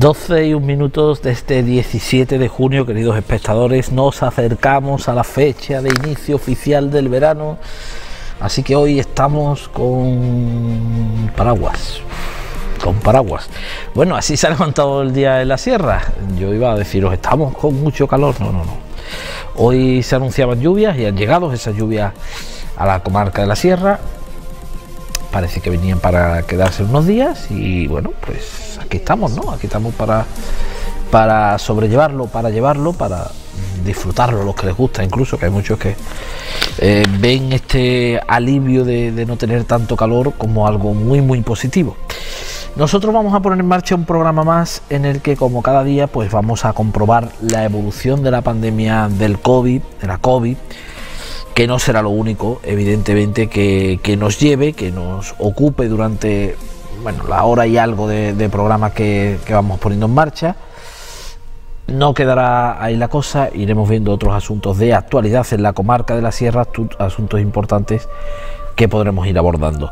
12:01 de este 17 de junio, queridos espectadores, nos acercamos a la fecha de inicio oficial del verano, así que hoy estamos con paraguas. Bueno, así se ha levantado el día en la sierra. Yo iba a deciros, estamos con mucho calor. No. Hoy se anunciaban lluvias y han llegado esas lluvias a la comarca de la sierra. Parece que venían para quedarse unos días y bueno, pues aquí estamos, ¿no? Aquí estamos para sobrellevarlo, para disfrutarlo, los que les gusta, incluso, que hay muchos que ven este alivio de no tener tanto calor como algo muy positivo. Nosotros vamos a poner en marcha un programa más en el que, como cada día, pues vamos a comprobar la evolución de la pandemia del COVID, de la COVID, que no será lo único, evidentemente, que nos lleve, que nos ocupe durante, bueno, la hora y algo de programa que vamos poniendo en marcha. No quedará ahí la cosa, iremos viendo otros asuntos de actualidad en la comarca de la sierra, asuntos importantes que podremos ir abordando.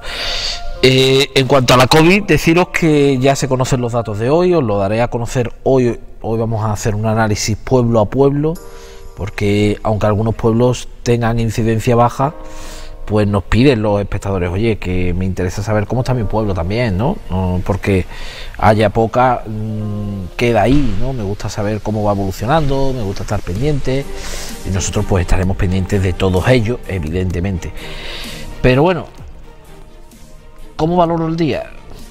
En cuanto a la COVID, deciros que ya se conocen los datos de hoy, os lo daré a conocer hoy. Hoy vamos a hacer un análisis pueblo a pueblo, porque aunque algunos pueblos tengan incidencia baja, pues nos piden los espectadores, oye, que me interesa saber cómo está mi pueblo también, ¿no? Porque haya poca, queda ahí, ¿no? Me gusta saber cómo va evolucionando, me gusta estar pendiente, y nosotros pues estaremos pendientes de todos ellos, evidentemente. Pero bueno, ¿cómo valoro el día?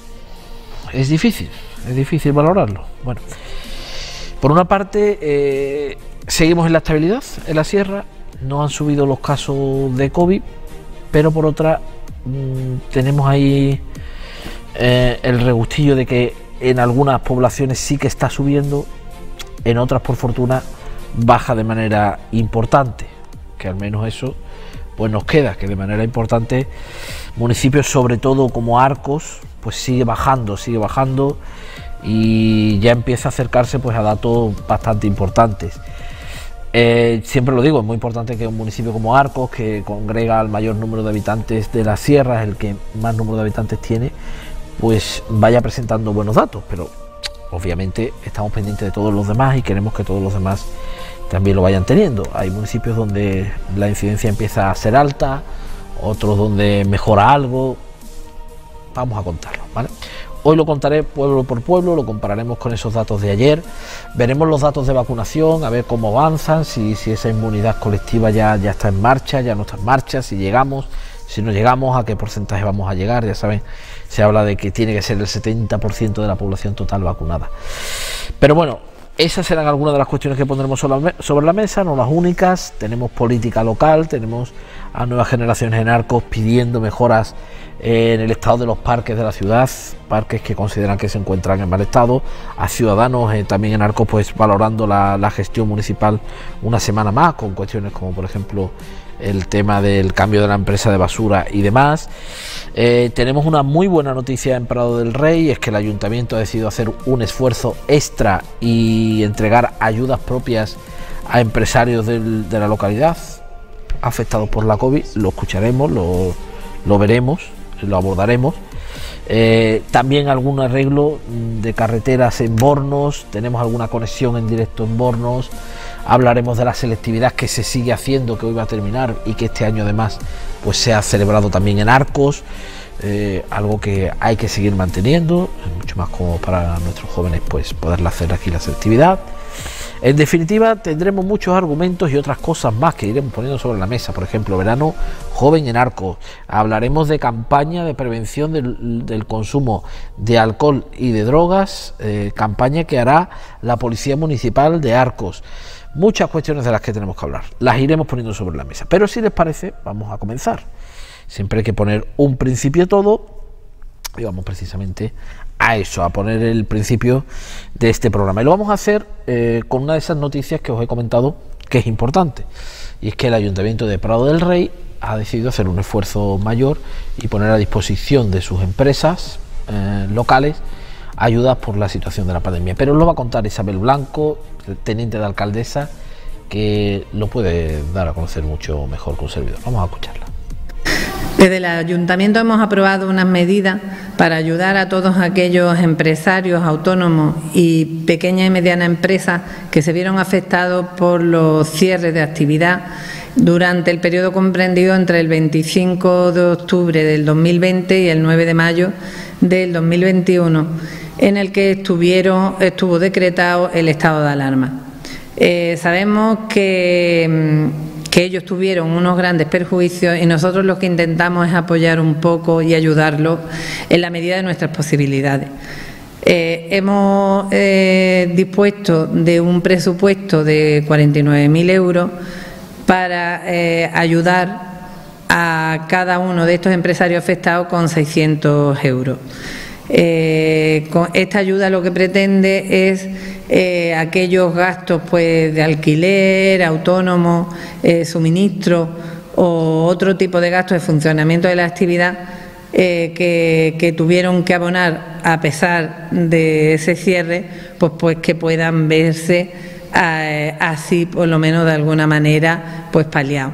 Es difícil valorarlo. Bueno, por una parte, seguimos en la estabilidad en la sierra, no han subido los casos de COVID, pero por otra tenemos ahí el regustillo de que en algunas poblaciones sí que está subiendo, en otras por fortuna baja de manera importante, que al menos eso pues nos queda, que de manera importante municipios sobre todo como Arcos pues sigue bajando y ya empieza a acercarse pues a datos bastante importantes. Siempre lo digo, es muy importante que un municipio como Arcos, que congrega al mayor número de habitantes de la sierra, es el que más número de habitantes tiene, pues vaya presentando buenos datos, pero obviamente estamos pendientes de todos los demás y queremos que todos los demás también lo vayan teniendo. Hay municipios donde la incidencia empieza a ser alta, otros donde mejora algo. Vamos a contarlo, ¿vale? Hoy lo contaré pueblo por pueblo, lo compararemos con esos datos de ayer, veremos los datos de vacunación, a ver cómo avanzan, si esa inmunidad colectiva ya está en marcha, ya no está en marcha, si llegamos, si no llegamos, a qué porcentaje vamos a llegar. Ya saben, se habla de que tiene que ser el 70% de la población total vacunada. Pero bueno, esas serán algunas de las cuestiones que pondremos sobre la mesa, no las únicas. Tenemos política local, tenemos a Nuevas Generaciones en Arcos pidiendo mejoras en el estado de los parques de la ciudad, parques que consideran que se encuentran en mal estado, a Ciudadanos también en Arcos pues valorando la gestión municipal una semana más, con cuestiones como por ejemplo el tema del cambio de la empresa de basura y demás. Tenemos una muy buena noticia en Prado del Rey, es que el ayuntamiento ha decidido hacer un esfuerzo extra y entregar ayudas propias a empresarios de la localidad afectados por la COVID. Lo escucharemos, lo veremos, lo abordaremos. También algún arreglo de carreteras en Bornos, tenemos alguna conexión en directo en Bornos. Hablaremos de la selectividad que se sigue haciendo, que hoy va a terminar y que este año además pues se ha celebrado también en Arcos, algo que hay que seguir manteniendo, mucho más como para nuestros jóvenes pues poderla hacer aquí la selectividad. En definitiva, tendremos muchos argumentos y otras cosas más que iremos poniendo sobre la mesa. Por ejemplo, verano joven en Arcos. Hablaremos de campaña de prevención del consumo de alcohol y de drogas, campaña que hará la Policía Municipal de Arcos. Muchas cuestiones de las que tenemos que hablar. Las iremos poniendo sobre la mesa. Pero si les parece, vamos a comenzar. Siempre hay que poner un principio a todo y vamos precisamente a eso, a poner el principio de este programa. Y lo vamos a hacer con una de esas noticias que os he comentado que es importante, y es que el Ayuntamiento de Prado del Rey ha decidido hacer un esfuerzo mayor y poner a disposición de sus empresas locales ayudas por la situación de la pandemia. Pero os lo va a contar Isabel Blanco, teniente de alcaldesa, que lo puede dar a conocer mucho mejor que un servidor. Vamos a escucharla. Desde el Ayuntamiento hemos aprobado unas medidas para ayudar a todos aquellos empresarios autónomos y pequeñas y medianas empresas que se vieron afectados por los cierres de actividad durante el periodo comprendido entre el 25 de octubre del 2020 y el 9 de mayo del 2021, en el que estuvo decretado el estado de alarma. Sabemos que ellos tuvieron unos grandes perjuicios y nosotros lo que intentamos es apoyar un poco y ayudarlos en la medida de nuestras posibilidades. Hemos dispuesto de un presupuesto de 49.000 euros para ayudar a cada uno de estos empresarios afectados con 600 euros. Con esta ayuda lo que pretende es aquellos gastos pues de alquiler, autónomo, suministro o otro tipo de gastos de funcionamiento de la actividad que tuvieron que abonar a pesar de ese cierre, pues que puedan verse así por lo menos de alguna manera pues paliados.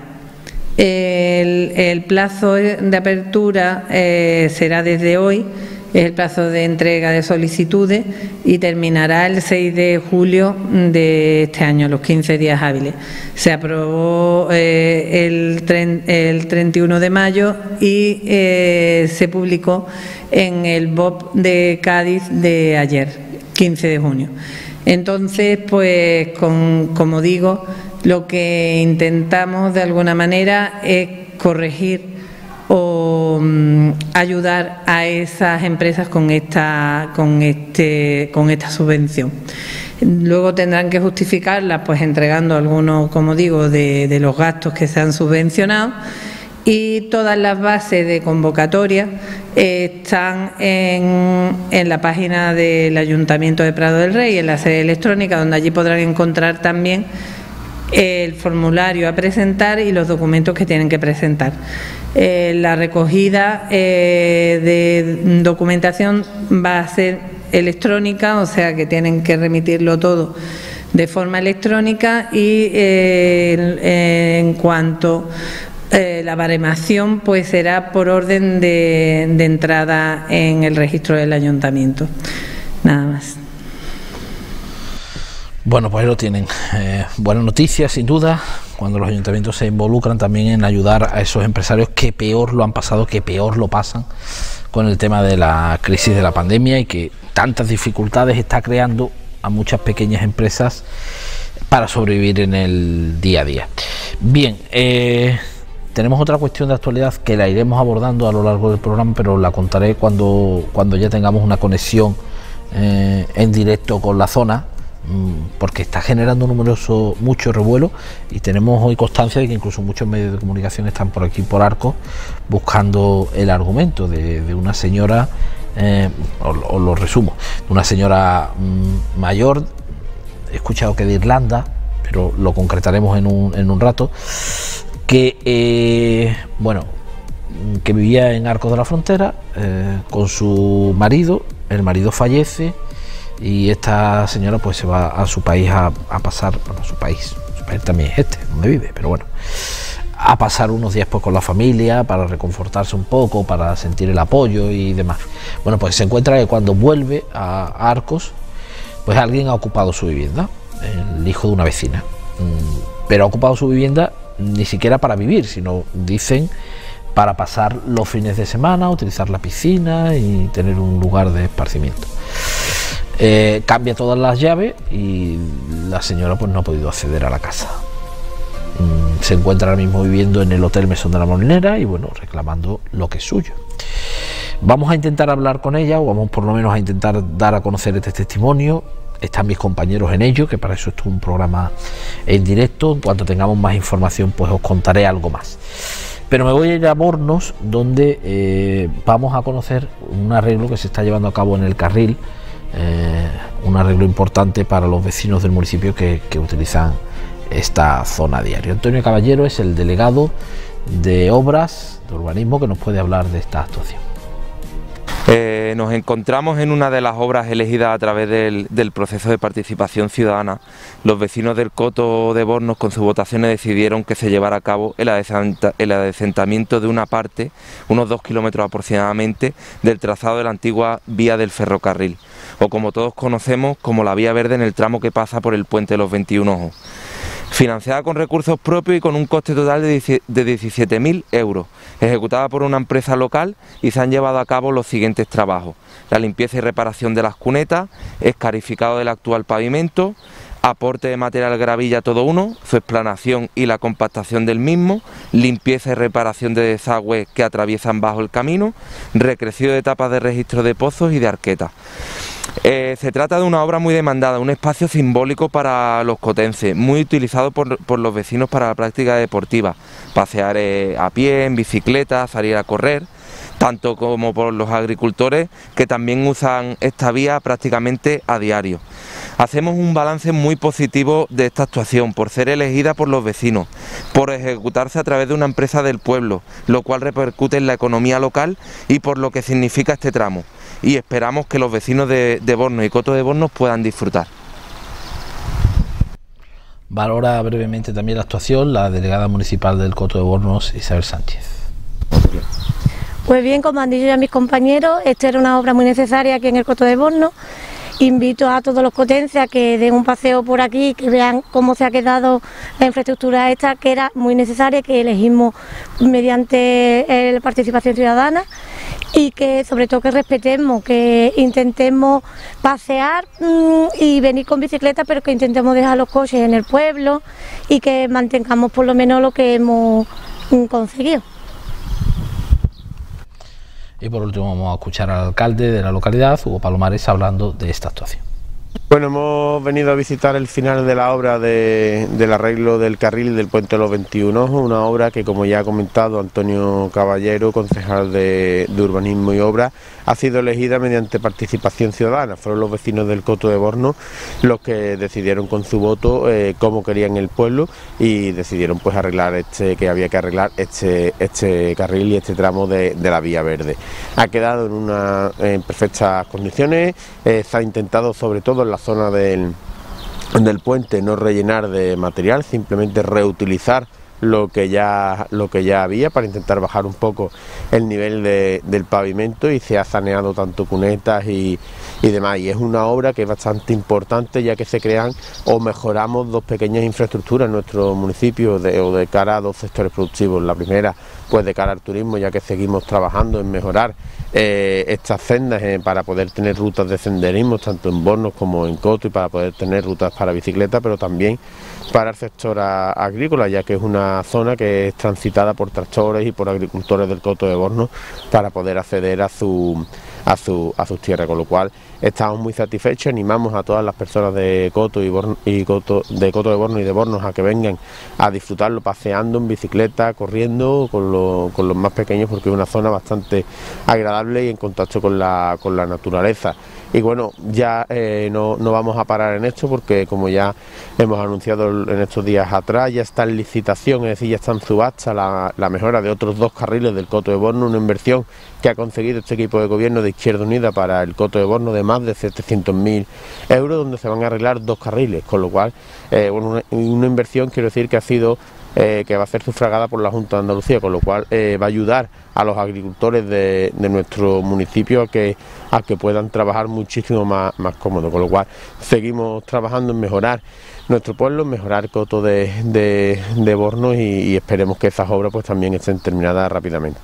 El plazo de apertura será desde hoy. Es el plazo de entrega de solicitudes y terminará el 6 de julio de este año, los 15 días hábiles. Se aprobó el 31 de mayo y se publicó en el BOP de Cádiz de ayer, 15 de junio. Entonces, pues, como digo, lo que intentamos de alguna manera es corregir o ayudar a esas empresas con esta subvención. Luego tendrán que justificarla pues entregando algunos, como digo, de los gastos que se han subvencionado, y todas las bases de convocatoria están en la página del Ayuntamiento de Prado del Rey, en la sede electrónica, donde allí podrán encontrar también el formulario a presentar y los documentos que tienen que presentar. La recogida de documentación va a ser electrónica, o sea que tienen que remitirlo todo de forma electrónica, y en cuanto la baremación pues será por orden de entrada en el registro del ayuntamiento. Nada más. Bueno, pues ahí lo tienen. Buenas noticias, sin duda, cuando los ayuntamientos se involucran también en ayudar a esos empresarios que peor lo han pasado, que peor lo pasan con el tema de la crisis de la pandemia, y que tantas dificultades está creando a muchas pequeñas empresas para sobrevivir en el día a día. Bien, tenemos otra cuestión de actualidad que la iremos abordando a lo largo del programa, pero la contaré cuando ya tengamos una conexión en directo con la zona, porque está generando mucho revuelo, y tenemos hoy constancia de que incluso muchos medios de comunicación están por aquí, por Arcos, buscando el argumento de una señora, os lo resumo, de una señora mayor, he escuchado que de Irlanda, pero lo concretaremos en un rato, que que vivía en Arcos de la Frontera con su marido. El marido fallece y esta señora pues se va a su país a pasar, bueno, su país también es donde vive, pero bueno, a pasar unos días pues con la familia para reconfortarse un poco, para sentir el apoyo y demás. Bueno, pues se encuentra que cuando vuelve a Arcos, pues alguien ha ocupado su vivienda, el hijo de una vecina, pero ha ocupado su vivienda ni siquiera para vivir, sino, dicen, para pasar los fines de semana, utilizar la piscina y tener un lugar de esparcimiento. Cambia todas las llaves y la señora pues no ha podido acceder a la casa. Se encuentra ahora mismo viviendo en el Hotel Mesón de la Molinera y bueno, reclamando lo que es suyo. Vamos a intentar hablar con ella, o vamos por lo menos a intentar dar a conocer este testimonio. Están mis compañeros en ello, que para eso es un programa en directo. En cuanto tengamos más información pues os contaré algo más. Pero me voy a ir a Bornos, donde vamos a conocer un arreglo que se está llevando a cabo en el carril, un arreglo importante para los vecinos del municipio que utilizan esta zona a diario. Antonio Caballero es el delegado de Obras de Urbanismo, que nos puede hablar de esta actuación. Nos encontramos en una de las obras elegidas a través del proceso de participación ciudadana. Los vecinos del Coto de Bornos con sus votaciones decidieron que se llevara a cabo el adecentamiento de una parte, unos 2 kilómetros aproximadamente, del trazado de la antigua vía del ferrocarril, o como todos conocemos como la Vía Verde en el tramo que pasa por el puente de los 21 Ojos. Financiada con recursos propios y con un coste total de 17.000 euros, ejecutada por una empresa local, y se han llevado a cabo los siguientes trabajos: la limpieza y reparación de las cunetas, escarificado del actual pavimento, aporte de material gravilla todo uno, su explanación y la compactación del mismo, limpieza y reparación de desagües que atraviesan bajo el camino, recrecido de etapas de registro de pozos y de arquetas. Se trata de una obra muy demandada, un espacio simbólico para los cotenses, muy utilizado por los vecinos para la práctica deportiva, pasear a pie, en bicicleta, salir a correr, tanto como por los agricultores, que también usan esta vía prácticamente a diario. Hacemos un balance muy positivo de esta actuación, por ser elegida por los vecinos, por ejecutarse a través de una empresa del pueblo, lo cual repercute en la economía local y por lo que significa este tramo. Y esperamos que los vecinos de Bornos y Coto de Bornos puedan disfrutar. Valora brevemente también la actuación la delegada municipal del Coto de Bornos, Isabel Sánchez. Pues bien, como han dicho ya mis compañeros, esta era una obra muy necesaria aquí en el Coto de Bornos. Invito a todos los cotenses a que den un paseo por aquí, que vean cómo se ha quedado la infraestructura esta, que era muy necesaria, que elegimos mediante la participación ciudadana, y que sobre todo que respetemos, que intentemos pasear y venir con bicicleta, pero que intentemos dejar los coches en el pueblo y que mantengamos por lo menos lo que hemos conseguido. Y por último vamos a escuchar al alcalde de la localidad, Hugo Palomares, hablando de esta actuación. Bueno, hemos venido a visitar el final de la obra del arreglo del carril del puente de los 21 Ojos, una obra que, como ya ha comentado Antonio Caballero, concejal de Urbanismo y Obras, ha sido elegida mediante participación ciudadana. Fueron los vecinos del Coto de Bornos los que decidieron con su voto cómo querían el pueblo, y decidieron pues arreglar que había que arreglar este carril y este tramo de la Vía Verde. Ha quedado en perfectas condiciones. Se ha intentado, sobre todo en la zona del puente, no rellenar de material, simplemente reutilizar lo que ya había, para intentar bajar un poco el nivel del pavimento, y se ha saneado tanto cunetas y demás. Y es una obra que es bastante importante, ya que se crean o mejoramos dos pequeñas infraestructuras en nuestro municipio de cara a dos sectores productivos. La primera, pues de cara al turismo, ya que seguimos trabajando en mejorar estas sendas para poder tener rutas de senderismo tanto en Bornos como en Coto, y para poder tener rutas para bicicleta, pero también para el sector agrícola, ya que es una zona que es transitada por tractores y por agricultores del Coto de Bornos para poder acceder a sus tierras, con lo cual estamos muy satisfechos. Animamos a todas las personas de Coto de Bornos y de Bornos a que vengan a disfrutarlo paseando en bicicleta, corriendo con los más pequeños, porque es una zona bastante agradable y en contacto con la naturaleza. Y bueno, ya no vamos a parar en esto, porque como ya hemos anunciado en estos días atrás, ya está en licitación, es decir, ya está en subasta la mejora de otros 2 carriles del Coto de Bornos, una inversión que ha conseguido este equipo de gobierno de Izquierda Unida para el Coto de Bornos de más de 700.000 euros, donde se van a arreglar 2 carriles, con lo cual una inversión, quiero decir, que ha sido que va a ser sufragada por la Junta de Andalucía, con lo cual va a ayudar a los agricultores de nuestro municipio a que puedan trabajar muchísimo más cómodo, con lo cual seguimos trabajando en mejorar nuestro pueblo, en mejorar Coto de Bornos, y esperemos que esas obras pues también estén terminadas rápidamente.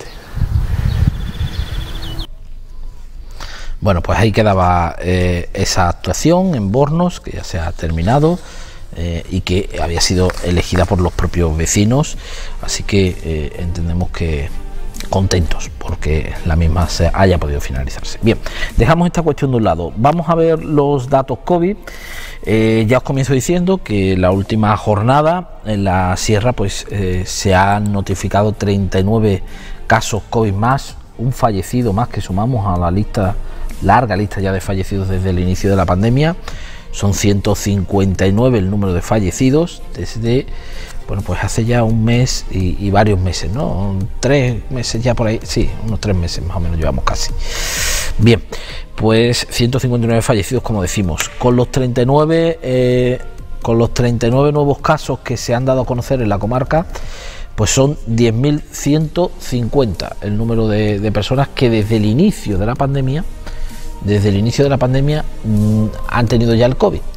Bueno, pues ahí quedaba esa actuación en Bornos, que ya se ha terminado. Y que había sido elegida por los propios vecinos, así que entendemos que contentos porque la misma se haya podido finalizarse. Bien, dejamos esta cuestión de un lado, vamos a ver los datos COVID. Ya os comienzo diciendo que la última jornada en la sierra pues se han notificado 39 casos COVID más, un fallecido más, que sumamos a la larga lista ya de fallecidos desde el inicio de la pandemia. Son 159 el número de fallecidos desde, bueno, pues hace ya un mes y varios meses, ¿no? 3 meses ya por ahí, sí, unos 3 meses más o menos llevamos casi. Bien, pues 159 fallecidos, como decimos, con los 39 nuevos casos que se han dado a conocer en la comarca, pues son 10.150 el número de personas que desde el inicio de la pandemia han tenido ya el COVID.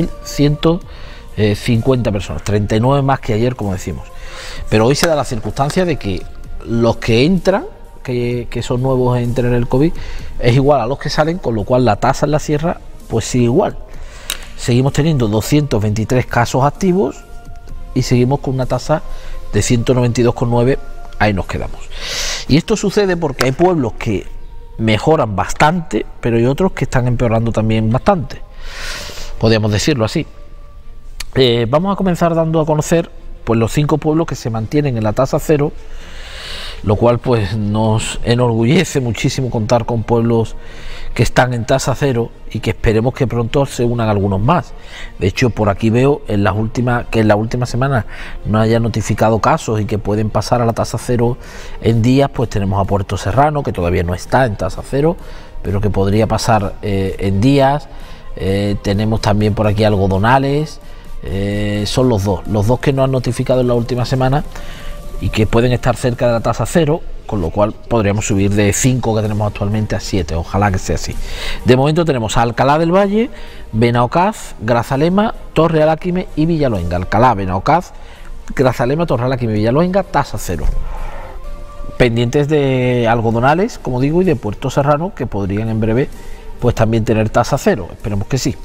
10.150 personas, 39 más que ayer, como decimos. Pero hoy se da la circunstancia de que los que entran, que son nuevos en tener el COVID, es igual a los que salen, con lo cual la tasa en la sierra pues sigue igual. Seguimos teniendo 223 casos activos y seguimos con una tasa de 192,9, ahí nos quedamos. Y esto sucede porque hay pueblos que mejoran bastante, pero hay otros que están empeorando también bastante, podríamos decirlo así. Vamos a comenzar dando a conocer pues los 5 pueblos que se mantienen en la tasa cero, lo cual pues nos enorgullece muchísimo contar con pueblos que están en tasa cero y que esperemos que pronto se unan algunos más. De hecho, por aquí veo que en la última semana no haya notificado casos y que pueden pasar a la tasa cero en días. Pues tenemos a Puerto Serrano, que todavía no está en tasa cero, pero que podría pasar en días. Tenemos también por aquí Algodonales. Son los dos que no han notificado en la última semana y que pueden estar cerca de la tasa cero, con lo cual podríamos subir de 5 que tenemos actualmente a 7, ojalá que sea así. De momento tenemos a Alcalá del Valle, Benaocaz, Grazalema, Torre Aláquime y Villaluenga. Alcalá, Benaocaz, Grazalema, Torre Aláquime y Villaluenga, tasa cero. Pendientes de Algodonales, como digo, y de Puerto Serrano, que podrían en breve pues también tener tasa cero, esperemos que sí.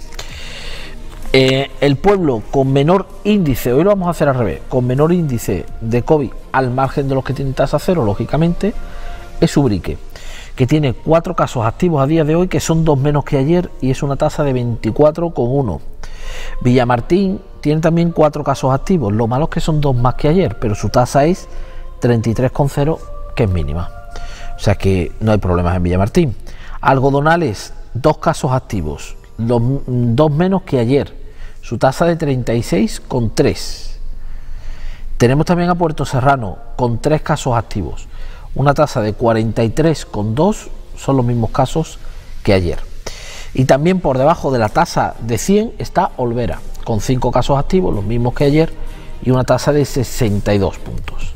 El pueblo con menor índice, hoy lo vamos a hacer al revés, con menor índice de COVID al margen de los que tienen tasa cero, lógicamente, es Ubrique, que tiene 4 casos activos a día de hoy, que son 2 menos que ayer, y es una tasa de 24,1. Villamartín tiene también 4 casos activos, lo malo es que son 2 más que ayer, pero su tasa es 33,0, que es mínima, o sea que no hay problemas en Villamartín. Algodonales, 2 casos activos, 2 menos que ayer, su tasa de 36,3. Tenemos también a Puerto Serrano con 3 casos activos, una tasa de 43,2, son los mismos casos que ayer. Y también por debajo de la tasa de 100 está Olvera, con 5 casos activos, los mismos que ayer, y una tasa de 62 puntos.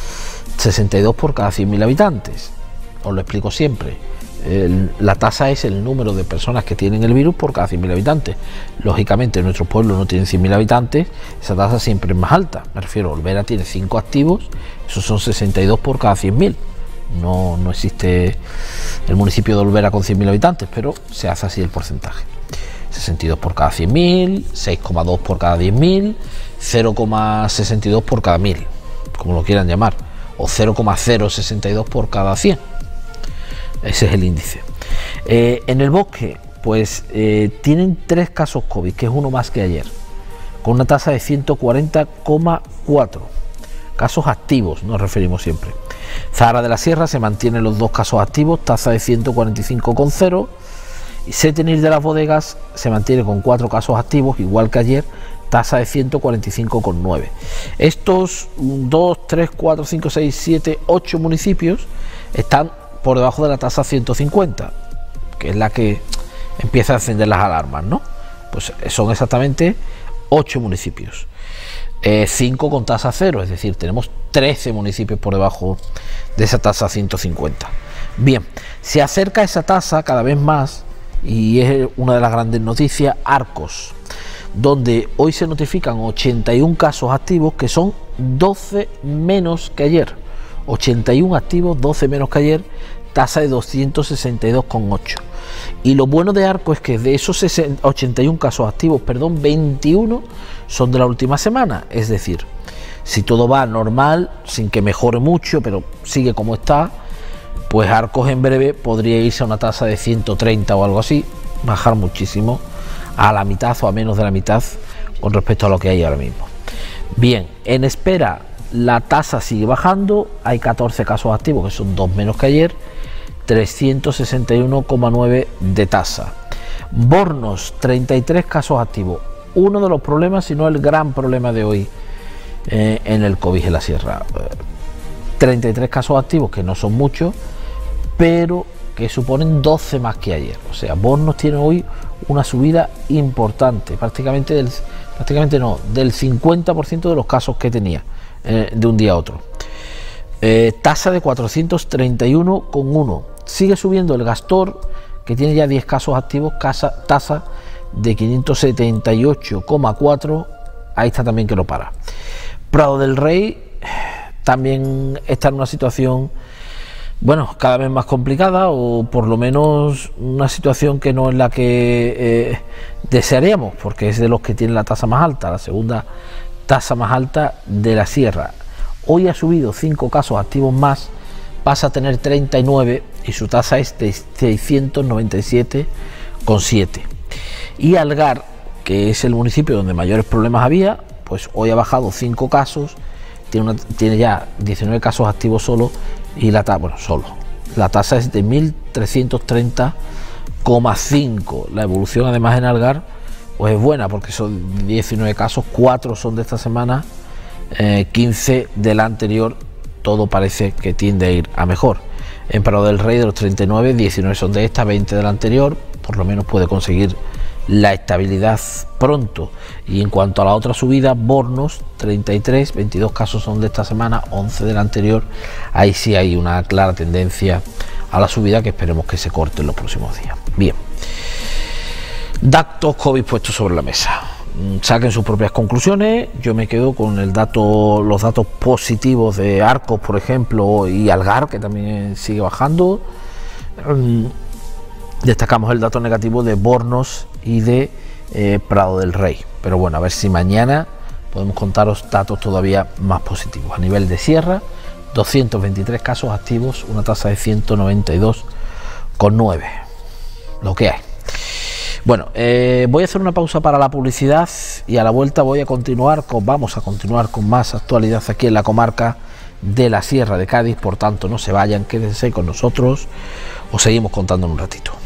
62 por cada 100.000 habitantes, os lo explico siempre. La tasa es el número de personas que tienen el virus por cada 100.000 habitantes. Lógicamente, nuestros pueblos no tienen 100.000 habitantes, esa tasa siempre es más alta. Me refiero, Olvera tiene 5 activos, esos son 62 por cada 100.000. No existe el municipio de Olvera con 100.000 habitantes, pero se hace así el porcentaje. 62 por cada 100.000, 6,2 por cada 10.000, 0,62 por cada 1.000, como lo quieran llamar, o 0,062 por cada 100. Ese es el índice. En el Bosque, pues tienen 3 casos COVID, que es uno más que ayer, con una tasa de 140,4 casos activos, nos referimos siempre. Zahara de la Sierra se mantiene los 2 casos activos, tasa de 145,0. Y Setenil de las Bodegas se mantiene con 4 casos activos, igual que ayer, tasa de 145,9. Estos 2, 3, 4, 5, 6, 7, 8 municipios están por debajo de la tasa 150, que es la que empieza a encender las alarmas, ¿no? Pues son exactamente 8 municipios, 5 con tasa cero, es decir, tenemos 13 municipios por debajo de esa tasa 150. Bien, se acerca esa tasa cada vez más, y es una de las grandes noticias, Arcos, donde hoy se notifican 81 casos activos, que son 12 menos que ayer. 81 activos, 12 menos que ayer, tasa de 262,8. Y lo bueno de Arcos es que de esos 81 casos activos, 21 son de la última semana. Es decir, si todo va normal, sin que mejore mucho, pero sigue como está, pues Arcos en breve podría irse a una tasa de 130 o algo así, bajar muchísimo a la mitad o a menos de la mitad con respecto a lo que hay ahora mismo. Bien, en espera la tasa sigue bajando, hay 14 casos activos, que son 2 menos que ayer, 361,9 de tasa. Bornos, 33 casos activos, uno de los problemas, si no el gran problema de hoy en el COVID en la sierra. 33 casos activos, que no son muchos, pero que suponen 12 más que ayer. O sea, Bornos tiene hoy una subida importante, prácticamente del 50% de los casos que tenía de un día a otro. Tasa de 431,1. Sigue subiendo el Gastor, que tiene ya 10 casos activos, tasa de 578,4. Ahí está también que no para. Prado del Rey también está en una situación, bueno, cada vez más complicada, o por lo menos una situación que no es la que desearíamos, porque es de los que tienen la tasa más alta, la segunda tasa más alta de la sierra. Hoy ha subido 5 casos activos más, pasa a tener 39 y su tasa es de 697,7. Y Algar, que es el municipio donde mayores problemas había, pues hoy ha bajado 5 casos, tiene ya 19 casos activos solo, y la tasa es de 1330,5. La evolución además en Algar pues es buena, porque son 19 casos, 4 son de esta semana, 15 de la anterior. Todo parece que tiende a ir a mejor. En Prado del Rey, de los 39, 19 son de esta, 20 de la anterior. Por lo menos puede conseguir la estabilidad pronto. Y en cuanto a la otra subida, Bornos, 33, 22 casos son de esta semana, 11 de la anterior. Ahí sí hay una clara tendencia a la subida, que esperemos que se corte en los próximos días. Bien, datos COVID puestos sobre la mesa. Saquen sus propias conclusiones. Yo me quedo con los datos positivos de Arcos, por ejemplo, y Algar, que también sigue bajando. Destacamos el dato negativo de Bornos y de Prado del Rey, pero bueno, a ver si mañana podemos contaros datos todavía más positivos. A nivel de sierra, 223 casos activos, una tasa de 192,9, lo que hay. Bueno, voy a hacer una pausa para la publicidad y a la vuelta vamos a continuar con más actualidad aquí en la comarca de la Sierra de Cádiz. Por tanto, no se vayan, quédense con nosotros, os seguimos contando en un ratito.